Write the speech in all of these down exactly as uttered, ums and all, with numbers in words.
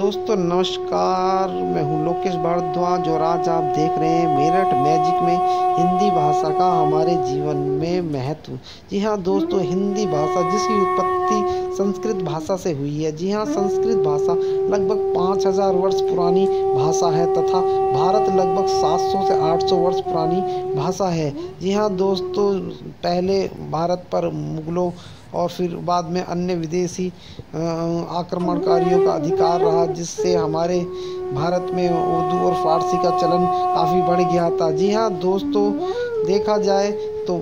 दोस्तों नमस्कार, मैं हूं लोकेश भारद्वाज और आज आप देख रहे हैं मेरठ मैजिक में हिंदी भाषा का हमारे जीवन में महत्व। जी हां दोस्तों, हिंदी भाषा जिसकी उत्पत्ति संस्कृत भाषा से हुई है। जी हां, संस्कृत भाषा लगभग पाँच हज़ार वर्ष पुरानी भाषा है तथा भारत लगभग सात सौ से आठ सौ वर्ष पुरानी भाषा है। जी हां दोस्तों, पहले भारत पर मुगलों और फिर बाद में अन्य विदेशी आक्रमणकारियों का अधिकार रहा, जिससे हमारे भारत में उर्दू और फारसी का चलन काफ़ी बढ़ गया था। जी हाँ दोस्तों, देखा जाए तो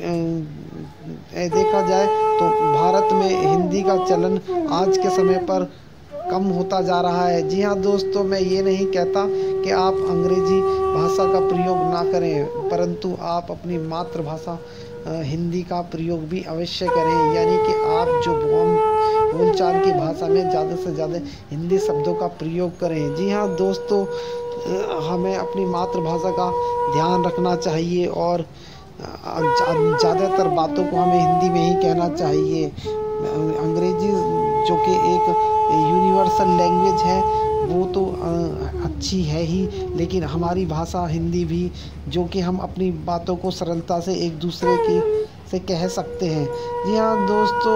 देखा जाए तो भारत में हिंदी का चलन आज के समय पर कम होता जा रहा है। जी हाँ दोस्तों, मैं ये नहीं कहता कि आप अंग्रेजी भाषा का प्रयोग ना करें, परंतु आप अपनी मातृभाषा हिंदी का प्रयोग भी अवश्य करें, यानी कि आप जो बोल बोलचाल की भाषा में ज़्यादा से ज़्यादा हिंदी शब्दों का प्रयोग करें। जी हाँ दोस्तों, हमें अपनी मातृभाषा का ध्यान रखना चाहिए और ज़्यादातर बातों को हमें हिंदी में ही कहना चाहिए। अंग्रेजी जो कि एक यूनिवर्सल लैंग्वेज है वो तो अच्छी है ही, लेकिन हमारी भाषा हिंदी भी, जो कि हम अपनी बातों को सरलता से एक दूसरे की से कह सकते हैं। जी हाँ दोस्तों,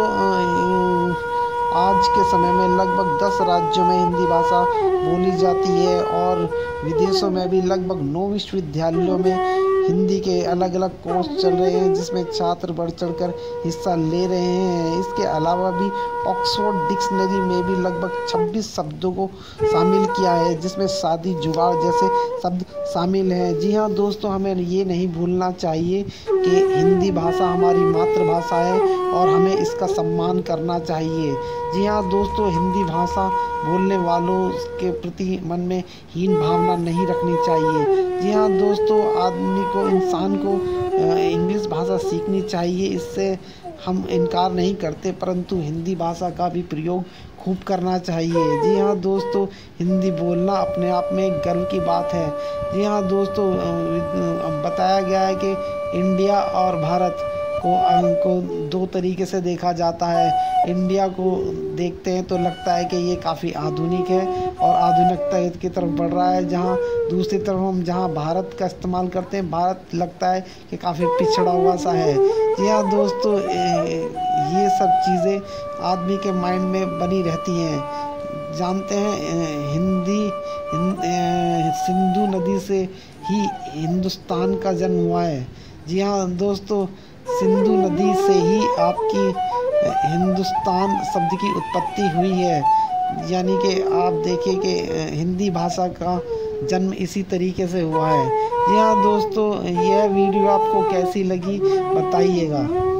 आज के समय में लगभग दस राज्यों में हिंदी भाषा बोली जाती है और विदेशों में भी लगभग नौ विश्वविद्यालयों में हिंदी के अलग अलग कोर्स चल रहे हैं, जिसमें छात्र बढ़ चढ़कर हिस्सा ले रहे हैं। इसके अलावा भी ऑक्सफोर्ड डिक्शनरी में भी लगभग छब्बीस शब्दों को शामिल किया है, जिसमें शादी जुगाड़ जैसे शब्द शामिल हैं। जी हाँ दोस्तों, हमें ये नहीं भूलना चाहिए कि हिंदी भाषा हमारी मातृभाषा है और हमें इसका सम्मान करना चाहिए। जी हाँ दोस्तों, हिंदी भाषा बोलने वालों के प्रति मन में हीन भावना नहीं रखनी चाहिए। जी हाँ दोस्तों, आदमी को, इंसान को इंग्लिश भाषा सीखनी चाहिए, इससे हम इनकार नहीं करते, परंतु हिंदी भाषा का भी प्रयोग खूब करना चाहिए। जी हाँ दोस्तों, हिंदी बोलना अपने आप में एक गर्व की बात है। जी हाँ दोस्तों, बताया गया है कि इंडिया और भारत को को दो तरीके से देखा जाता है। इंडिया को देखते हैं तो लगता है कि ये काफ़ी आधुनिक है और आधुनिकता की तरफ बढ़ रहा है, जहाँ दूसरी तरफ हम जहाँ भारत का इस्तेमाल करते हैं, भारत लगता है कि काफ़ी पिछड़ा हुआ सा है। जी हाँ दोस्तों, ये सब चीज़ें आदमी के माइंड में बनी रहती हैं। जानते हैं, हिंदी सिंधु नदी से ही हिंदुस्तान का जन्म हुआ है। जी हाँ दोस्तों, सिंधु नदी से ही आपकी हिंदुस्तान शब्द की उत्पत्ति हुई है, यानी कि आप देखिए कि हिंदी भाषा का जन्म इसी तरीके से हुआ है। जी हाँ दोस्तों, यह वीडियो आपको कैसी लगी बताइएगा।